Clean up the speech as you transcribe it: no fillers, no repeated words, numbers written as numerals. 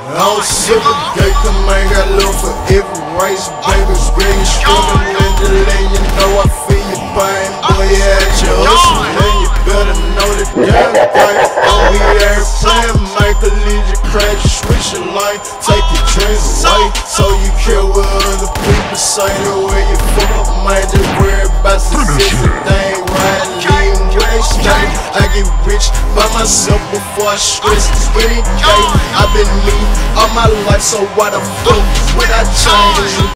don't sip a gay, come I got love for every race, baby. Really struggling and delay, you know I feel your pain. Boy, you at your hustle, man, you better know the damn thing. Oh, we ain't playing, make a collegiate crash, switch your line, take your dreams away. So you care what other people say, the way you fuck up, man, just worry about success, they ain't riding, lean waste time. I get rich by myself before I stress any day. I've been me all my life, so why the fuck would I change?